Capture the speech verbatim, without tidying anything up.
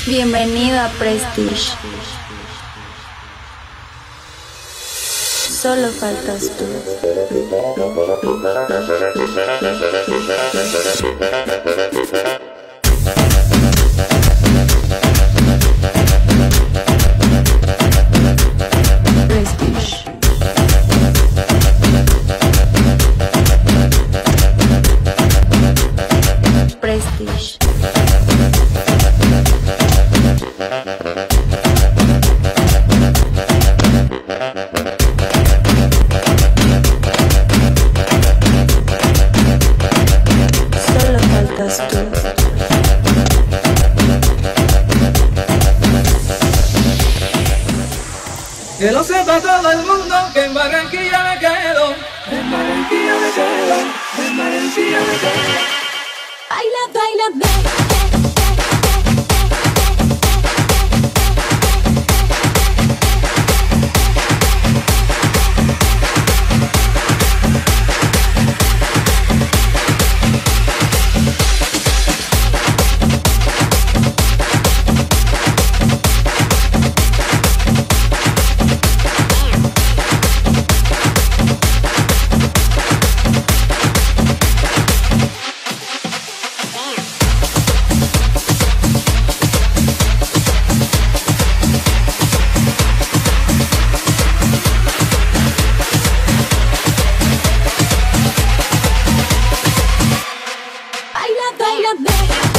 Bienvenido a Prestige. Solo faltas tú. Prestige. Prestige. Solo faltas tú. Que lo sepa todo el mundo que en Barranquilla me quedo. En Barranquilla me quedo. En Barranquilla me quedo. Baila, baila, baila. Baila, baila, baila.